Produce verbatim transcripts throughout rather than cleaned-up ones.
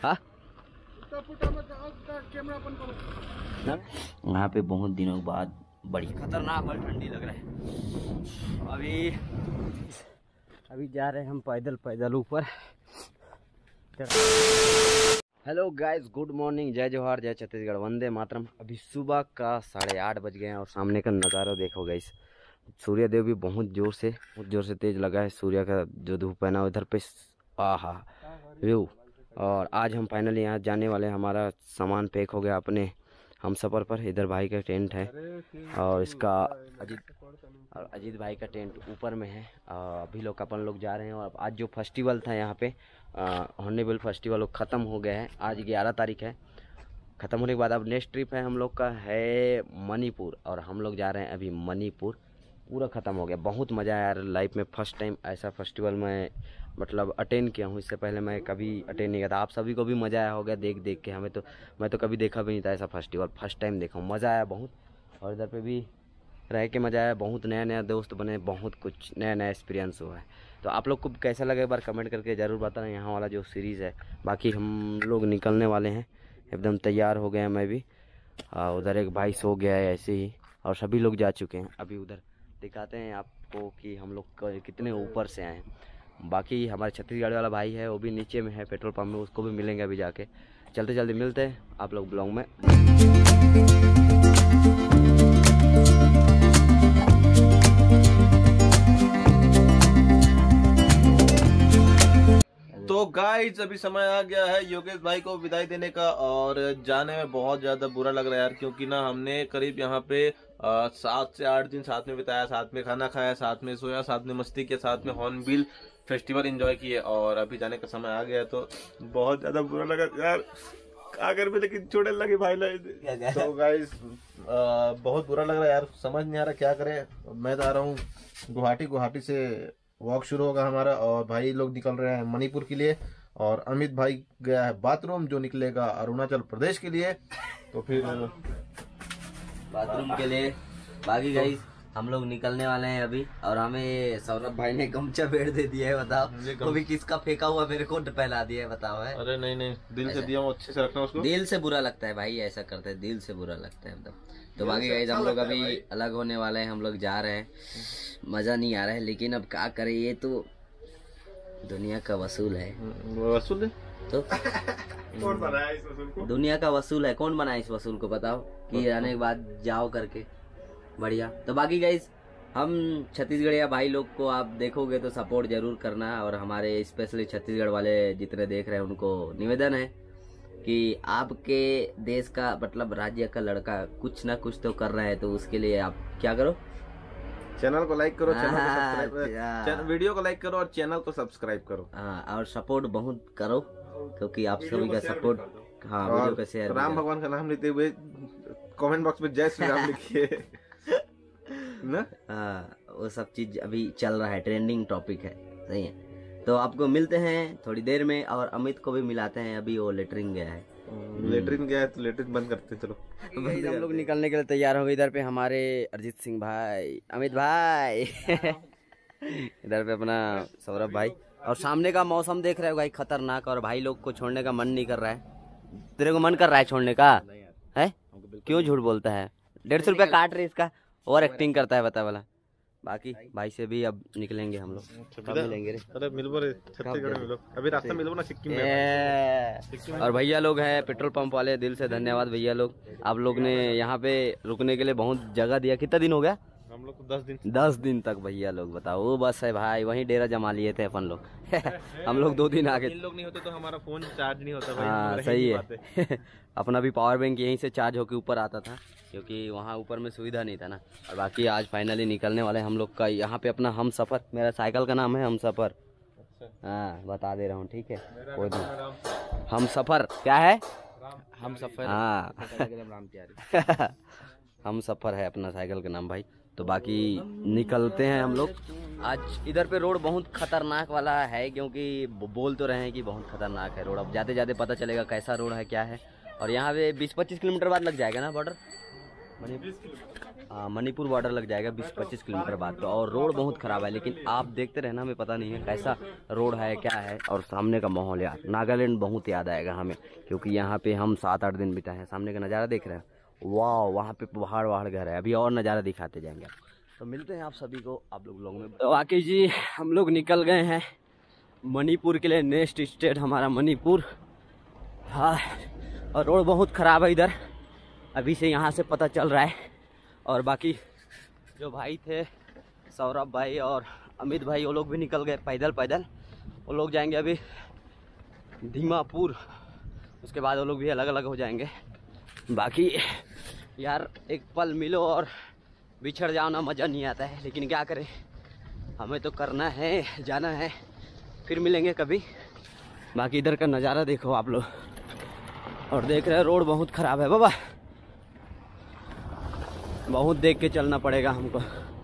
हाँ यहाँ पे बहुत दिनों बाद बड़ी खतरनाक और ठंडी लग रहा है। अभी अभी जा रहे हैं हम पैदल पैदल ऊपर। हेलो गाइस, गुड मॉर्निंग, जय जोहार, जय छत्तीसगढ़, वंदे मातरम। अभी सुबह का साढ़े आठ बज गए हैं और सामने का नज़ारा देखो गाइस। सूर्य देव भी बहुत जोर से बहुत जोर से तेज लगा है। सूर्य का जो धूप है ना उधर पे, आहा व्यू। और आज हम फाइनली यहाँ जाने वाले हैं। हमारा सामान पैक हो गया अपने हम सफ़र पर। इधर भाई का टेंट है और इसका अजीत और अजीत भाई का टेंट ऊपर में है। अभी लोग अपन लोग जा रहे हैं। और आज जो फेस्टिवल था यहाँ पे हॉर्नबिल फेस्टिवल वो ख़त्म हो गया है। आज ग्यारह तारीख है। ख़त्म होने के बाद अब नेक्स्ट ट्रिप है हम लोग का है मणिपुर, और हम लोग जा रहे हैं अभी मणिपुर। पूरा ख़त्म हो गया। बहुत मज़ा आया यार। लाइफ में फ़र्स्ट टाइम ऐसा फेस्टिवल मैं मतलब अटेंड किया हूँ। इससे पहले मैं कभी अटेंड नहीं किया था। आप सभी को भी मज़ा आया होगा देख देख के। हमें तो मैं तो कभी देखा भी नहीं था ऐसा फेस्टिवल। फर्स्ट टाइम देखा हूँ, मज़ा आया बहुत। और इधर पे भी रह के मज़ा आया। बहुत नया नया दोस्त बने, बहुत कुछ नया नया एक्सपीरियंस हुआ है। तो आप लोग को कैसा लगा एक बार कमेंट करके ज़रूर बताना। यहाँ वाला जो सीरीज़ है, बाकी हम लोग निकलने वाले हैं। एकदम तैयार हो गए हैं मैं भी। उधर एक भाई सो गया है ऐसे ही, और सभी लोग जा चुके हैं। अभी उधर दिखाते हैं आपको कि हम लोग कितने ऊपर से आए हैं। बाकी हमारे छत्तीसगढ़ वाला भाई है, वो भी नीचे में है पेट्रोल पंप में, उसको भी मिलेंगे अभी जाके। चलते जल्दी मिलते हैं आप लोग ब्लॉग में। तो गाइस अभी समय आ गया है योगेश भाई को विदाई देने का, और जाने में बहुत ज्यादा बुरा लग रहा है यार। क्योंकि ना हमने करीब यहाँ पे सात से आठ दिन साथ में बिताया, साथ में खाना खाया, साथ में सोया, साथ में मस्ती किया, साथ में हॉर्नबिल फेस्टिवल एंजॉय किए। और अभी जाने का समय आ गया है तो बहुत ज्यादा बुरा लगा यार। अगर भी लेकिन छोटे लगे भाई लगे। तो गाइस बहुत बुरा लग रहा है यार। समझ नहीं आ रहा क्या करे। मैं जा रहा हूँ गुवाहाटी। गुवाहाटी से वॉक शुरू होगा हमारा, और भाई लोग निकल रहे हैं मणिपुर के लिए, और अमित भाई गया है बाथरूम, जो निकलेगा अरुणाचल प्रदेश के लिए। तो फिर बाथरूम के लिए बाकी गाइस हम लोग निकलने वाले हैं अभी। और हमें सौरभ भाई ने गमछा भेड़ दे दिया है। बताओ वो भी किसका फेंका हुआ मेरे को फैला दिया है, बताओ है। अरे नहीं नहीं, दिल से दिया हूं, अच्छे से रखना उसको। दिल से बुरा लगता है भाई, ऐसा करते हैं दिल से बुरा लगता है एकदम। तो बाकी गाइस हम लोग अभी अलग होने वाले हैं। हम लोग जा रहे हैं, मजा नहीं आ रहा है, लेकिन अब क्या करें, ये तो दुनिया का वसूल है। वसूल है तो कौन बनाया इस वसूल को? दुनिया का वसूल है। कौन बनाया इस वसूल को बताओ, कि आने के बाद जाओ करके बढ़िया। तो बाकी गाइस हम छत्तीसगढ़िया भाई लोग को आप देखोगे तो सपोर्ट जरूर करना। और हमारे स्पेशली छत्तीसगढ़ वाले जितने देख रहे हैं उनको निवेदन है कि आपके देश का मतलब राज्य का लड़का कुछ ना कुछ तो कर रहा है, तो उसके लिए आप क्या करो, चैनल को लाइक करो, चैनल को सब्सक्राइब करो, वीडियो को लाइक करो और चैनल को सब्सक्राइब करो। हाँ, और सपोर्ट बहुत करो, क्योंकि आप सभी का सपोर्ट। हाँ, वीडियो का शेयर। राम भगवान का नाम लेते हुए कमेंट बॉक्स में जय श्री राम लिखिए ना। हाँ, वो सब चीज अभी चल रहा है, ट्रेंडिंग टॉपिक है, सही है। तो आपको मिलते हैं थोड़ी देर में, और अमित को भी मिलाते हैं। अभी वो लेटरिन गया है। लेटरिन गया है तो लेटरिन बंद करते हैं। चलो हम लोग निकलने के लिए तैयार हो गए। इधर पे हमारे अरिजीत सिंह भाई, अमित भाई इधर पे अपना सौरभ भाई। और सामने का मौसम देख रहे हो भाई, खतरनाक। और भाई लोग को छोड़ने का मन नहीं कर रहा है। तेरे को मन कर रहा है छोड़ने का है? क्यों झूठ बोलता है? डेढ़ सौ रुपया काट रहे इसका, और एक्टिंग करता है बता वाला। बाकी भाई से भी अब निकलेंगे हम लोग। कब मिलेंगे रे? अरे मिलबो रे, छत्तीसगढ़ में मिलो। अभी रास्ता मिलबो ना सिक्किम में। और भैया लोग हैं पेट्रोल पंप वाले, दिल से धन्यवाद भैया लोग। आप लोग ने यहाँ पे रुकने के लिए बहुत जगह दिया। कितना दिन हो गया? हम लोग तो दस दिन दस दिन तक भैया लोग, बताओ। वो बस है भाई, वहीं डेरा जमा लिए थे अपन लोग हम लोग दो दिन आगे। इन लोग नहीं होते तो हमारा फोन चार्ज नहीं होता भाई। हाँ सही है अपना भी पावर बैंक यहीं से चार्ज होके ऊपर आता था, क्योंकि वहाँ ऊपर में सुविधा नहीं था ना। और बाकी आज फाइनली निकलने वाले हम लोग का यहाँ पे अपना हम सफ़र। मेरा साइकिल का नाम है हम सफ़र। हाँ बता दे रहा हूँ, ठीक है। कोई नहीं, हम सफ़र क्या है? हम सफ़र। हाँ हम सफ़र है अपना साइकिल का नाम भाई। तो बाकी निकलते हैं हम लोग। आज इधर पे रोड बहुत खतरनाक वाला है, क्योंकि बोल तो रहे हैं कि बहुत खतरनाक है रोड। अब जाते जाते पता चलेगा कैसा रोड है क्या है। और यहाँ पे बीस पच्चीस किलोमीटर बाद लग जाएगा ना बॉर्डर, हाँ, मणिपुर बॉर्डर लग जाएगा बीस पच्चीस किलोमीटर बाद तो। और रोड बहुत ख़राब है, लेकिन आप देखते रहना, हमें पता नहीं है कैसा रोड है क्या है। और सामने का माहौल यार, नागालैंड बहुत याद आएगा हमें, क्योंकि यहाँ पे हम सात आठ दिन बिताए हैं। सामने का नज़ारा देख रहे हैं, वाह, वहाँ पे पहाड़ वहाड़ घर है। अभी और नज़ारा दिखाते जाएंगे, तो मिलते हैं आप सभी को आप लोग लोगों में। तो वाकई जी हम लोग निकल गए हैं मणिपुर के लिए। नेक्स्ट स्टेट हमारा मणिपुर। हाँ, और रोड बहुत ख़राब है इधर, अभी से यहाँ से पता चल रहा है। और बाकी जो भाई थे सौरभ भाई और अमित भाई, वो लोग भी निकल गए पैदल पैदल। वो लोग जाएंगे अभी दीमापुर, उसके बाद वो लोग भी अलग अलग हो जाएंगे। बाकी यार एक पल मिलो और बिछड़ जाओ ना, मज़ा नहीं आता है, लेकिन क्या करें, हमें तो करना है, जाना है, फिर मिलेंगे कभी। बाकी इधर का नज़ारा देखो आप लोग, और देख रहे हैं रोड बहुत ख़राब है बाबा, बहुत देख के चलना पड़ेगा हमको।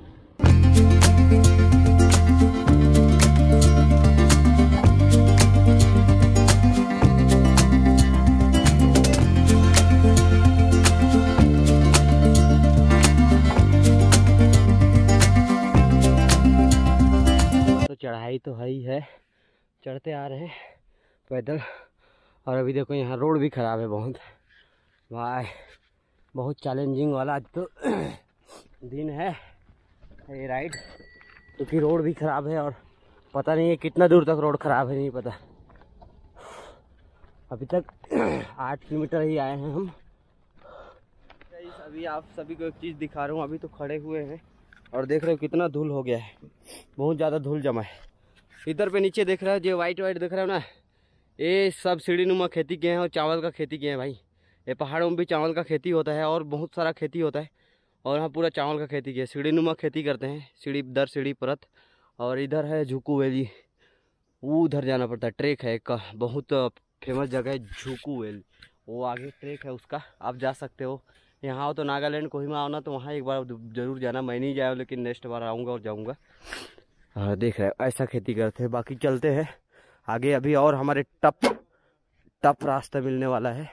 तो चढ़ाई तो है ही है, चढ़ते आ रहे हैं पैदल। और अभी देखो यहाँ रोड भी ख़राब है बहुत भाई, बहुत चैलेंजिंग वाला आज तो दिन है ये राइड, क्योंकि रोड भी ख़राब है और पता नहीं है कितना दूर तक रोड ख़राब है, नहीं पता। अभी तक आठ किलोमीटर ही आए हैं हम। अभी आप सभी को एक चीज़ दिखा रहा हूँ, अभी तो खड़े हुए हैं और देख रहे हो कितना धूल हो गया है, बहुत ज़्यादा धूल जमा है। इधर पे नीचे देख रहा है जो वाइट वाइट देख रहा हो ना, ये सब सीढ़ी नुमा खेती किए हैं और चावल का खेती किए हैं भाई। ये पहाड़ों में भी चावल का खेती होता है और बहुत सारा खेती होता है, और यहाँ पूरा चावल का खेती किया, सीढ़ी नुमा खेती करते हैं, सीढ़ी दर सीढ़ी परत। और इधर है झुकू वैली, वो उधर जाना पड़ता है, ट्रैक है एक बहुत फेमस जगह है झुकू वैली, वो आगे ट्रैक है उसका, आप जा सकते हो। यहाँ हो तो नागालैंड कोहिमा आओ ना, तो वहाँ एक बार ज़रूर जाना। मैं नहीं जाया, लेकिन नेक्स्ट बार आऊँगा और जाऊँगा। हाँ देख रहे हैं ऐसा खेती करते हैं। बाकी चलते हैं आगे, अभी और हमारे टप टप रास्ता मिलने वाला है।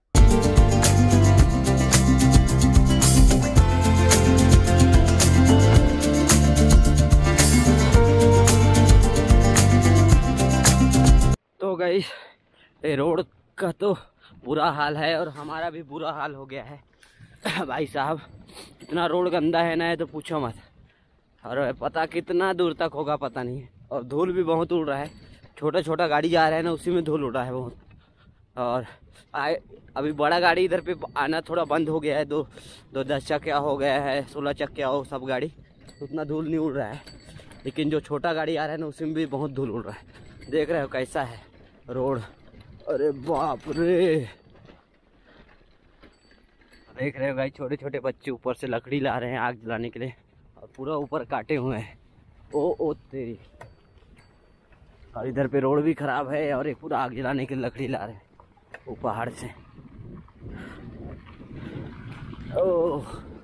तो गाइस ये रोड का तो बुरा हाल है और हमारा भी बुरा हाल हो गया है भाई साहब, इतना रोड गंदा है ना, ये तो पूछो मत। और पता कितना दूर तक होगा पता नहीं, और धूल भी बहुत उड़ रहा है, छोटा छोटा गाड़ी जा रहा है ना, उसी में धूल उड़ रहा है बहुत। और आए अभी बड़ा गाड़ी इधर पे आना थोड़ा बंद हो गया है, दो दो दस चक्का हो गया है, सोलह चक्का हो सब गाड़ी, उतना धूल नहीं उड़ रहा है। लेकिन जो छोटा गाड़ी आ रहा है ना, उसी में भी बहुत धूल उड़ रहा है। देख रहे हो कैसा है रोड, अरे बाप रे, देख रहे हो भाई, छोटे छोटे बच्चे ऊपर से लकड़ी ला रहे हैं आग जलाने के लिए, और पूरा ऊपर काटे हुए हैं। ओ ओ तेरी, और इधर पे रोड भी खराब है और एक पूरा आग जलाने के लिए लकड़ी ला रहे हैं वो पहाड़ से। ओ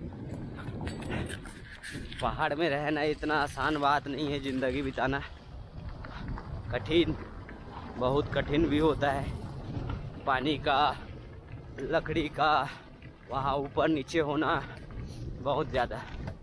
पहाड़ में रहना इतना आसान बात नहीं है, ज़िंदगी बिताना कठिन, बहुत कठिन भी होता है। पानी का, लकड़ी का, वहाँ ऊपर नीचे होना बहुत ज़्यादा।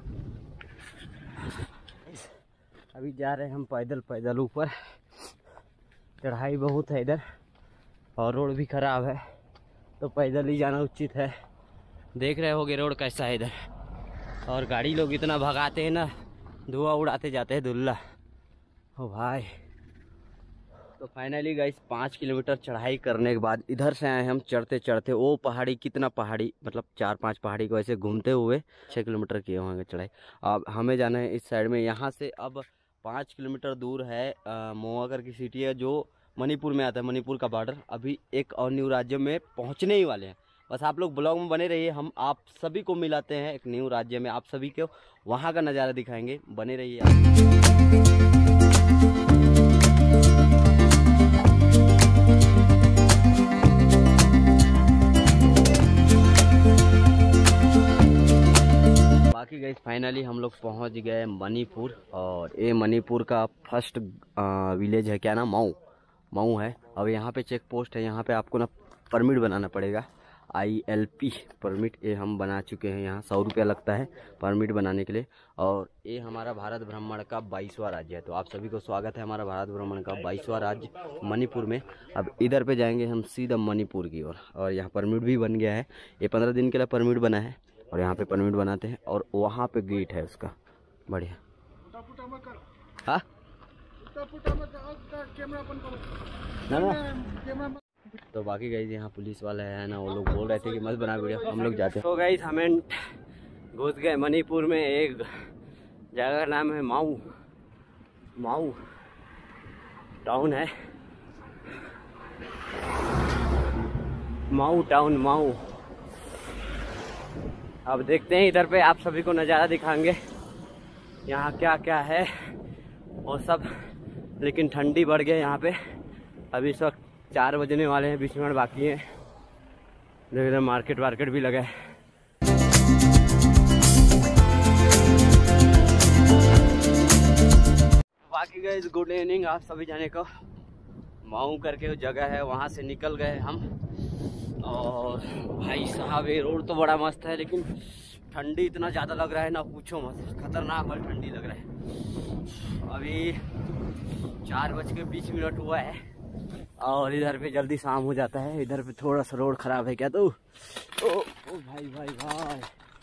अभी जा रहे हैं हम पैदल पैदल ऊपर, चढ़ाई बहुत है इधर और रोड भी ख़राब है, तो पैदल ही जाना उचित है। देख रहे होगे रोड कैसा है इधर, और गाड़ी लोग इतना भगाते हैं ना, धुआं उड़ाते जाते हैं धुल्ला। ओ भाई, तो फाइनली गाइस पाँच किलोमीटर चढ़ाई करने के बाद इधर से आए हम चढ़ते चढ़ते। वो पहाड़ी कितना पहाड़ी, मतलब चार पांच पहाड़ी को ऐसे घूमते हुए छः किलोमीटर किए होंगे चढ़ाई। अब हमें जाना है इस साइड में, यहाँ से अब पाँच किलोमीटर दूर है मोआगर की सिटी है, जो मणिपुर में आता है, मणिपुर का बॉर्डर। अभी एक और न्यू राज्य में पहुँचने ही वाले हैं, बस आप लोग ब्लॉग में बने रहिए। हम आप सभी को मिलाते हैं एक न्यू राज्य में, आप सभी को वहाँ का नज़ारा दिखाएंगे, बने रहिए आप। बाकी गाइस फाइनली हम लोग पहुंच गए मणिपुर, और ये मणिपुर का फर्स्ट विलेज है, क्या नाम, मऊ मऊ है। अब यहाँ पे चेक पोस्ट है, यहाँ पे आपको ना परमिट बनाना पड़ेगा, आई एल पी परमिट ये हम बना चुके हैं। यहाँ सौ रुपया लगता है परमिट बनाने के लिए। और ये हमारा भारत भ्रमण का बाईसवां राज्य है। तो आप सभी को स्वागत है हमारा भारत भ्रमण का बाईसवां राज्य मणिपुर में। अब इधर पे जाएंगे हम सीधा मणिपुर की ओर। और, और यहाँ परमिट भी बन गया है। ये पंद्रह दिन के लिए परमिट बना है और यहाँ पे परमिट बनाते हैं। और वहाँ पे गेट है उसका बढ़िया। हाँ ना ना। तो बाकी गाइस यहाँ पुलिस वाले हैं ना, वो लोग बोल रहे थे कि मत बना वीडियो, हम लोग जाते हैं। तो गाइस हमें घुस गए मणिपुर में। एक जगह का नाम है माऊ। माऊ टाउन है, माऊ टाउन माऊ। अब देखते हैं इधर पे आप सभी को नज़ारा दिखाएंगे यहाँ क्या क्या है वो सब। लेकिन ठंडी बढ़ गई यहाँ पे। अभी इस वक्त चार बजने वाले हैं, बीस मिनट बाकी है। इधर मार्केट वार्केट भी लगा है। बाकी गए गुड इवनिंग आप सभी जाने को। माऊ करके वो जगह है, वहाँ से निकल गए हम। और भाई साहब ये रोड तो बड़ा मस्त है, लेकिन ठंडी इतना ज़्यादा लग रहा है ना पूछो मत, खतरनाक वाली ठंडी लग रहा है। अभी चार बज के बीस मिनट हुआ है और इधर पे जल्दी शाम हो जाता है। इधर पे थोड़ा सा रोड खराब है क्या तो ओ, ओ भाई भाई भाई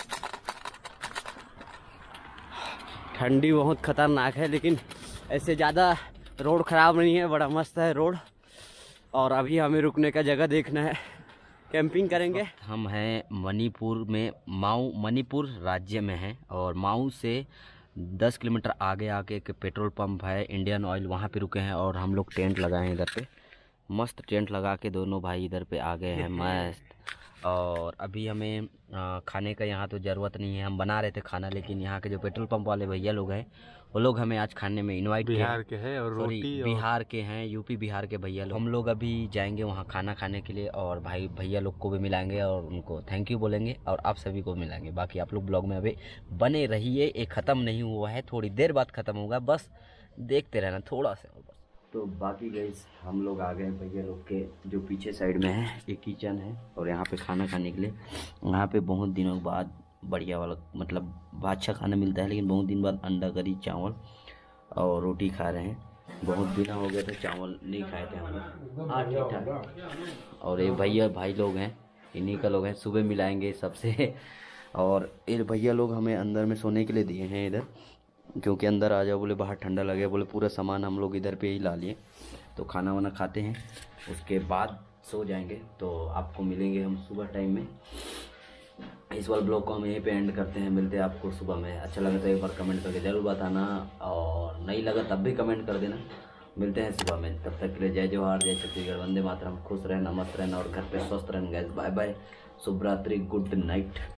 ठंडी बहुत खतरनाक है, लेकिन ऐसे ज़्यादा रोड खराब नहीं है, बड़ा मस्त है रोड। और अभी हमें रुकने का जगह देखना है, कैंपिंग करेंगे। हम हैं मणिपुर में, माऊ मणिपुर राज्य में हैं। और माऊ से दस किलोमीटर आगे आके एक पेट्रोल पंप है इंडियन ऑयल, वहाँ पे रुके हैं। और हम लोग टेंट लगाए हैं इधर पे, मस्त टेंट लगा के दोनों भाई इधर पे आ गए हैं मस्त। और अभी हमें आ, खाने का यहाँ तो ज़रूरत नहीं है, हम बना रहे थे खाना, लेकिन यहाँ के जो पेट्रोल पंप वाले भैया लोग हैं वो लोग हमें आज खाने में इनवाइट किए। बिहार के हैं और रोटी बिहार के हैं, यूपी बिहार के भैया लोग। हम लोग अभी जाएंगे वहाँ खाना खाने के लिए और भाई भैया लोग को भी मिलाएंगे और उनको थैंक यू बोलेंगे और आप सभी को मिलाएंगे। बाकी आप लोग ब्लॉग में अभी बने रहिए, ये ख़त्म नहीं हुआ है, थोड़ी देर बाद ख़त्म होगा, बस देखते रहना थोड़ा सा और बस। तो बाकी गाइस हम लोग आ गए भैया लोग के जो पीछे साइड में है, ये किचन है और यहाँ पे खाना खाने के लिए। यहाँ पे बहुत दिनों बाद बढ़िया वाला मतलब अच्छा खाना मिलता है, लेकिन बहुत दिन बाद अंडा करी चावल और रोटी खा रहे हैं। बहुत दिन हो गया था चावल नहीं खाए थे हम लोग। हाँ ठीक ठाक। और ये भैया भाई लोग हैं, इन्हीं का लोग हैं, सुबह मिलाएंगे सबसे। और ये भैया लोग हमें अंदर में सोने के लिए दिए हैं इधर, क्योंकि अंदर आ जाओ बोले बाहर ठंडा लगे, बोले पूरा सामान हम लोग इधर पे ही ला लिए। तो खाना वाना खाते हैं, उसके बाद सो जाएंगे। तो आपको मिलेंगे हम सुबह टाइम में। इस वाले ब्लॉग को हम यहीं पे एंड करते हैं, मिलते हैं आपको सुबह में। अच्छा लगा तो एक बार कमेंट करके जरूर बताना, और नहीं लगा तब भी कमेंट कर देना। मिलते हैं सुबह में, तब तक के लिए जय जवाहर, जय छत्तीसगढ़, वंदे मातरम। खुश रहना, मस्त रहना और घर पे स्वस्थ रहना गाइस। बाय बाय, शुभ रात्रि, गुड नाइट।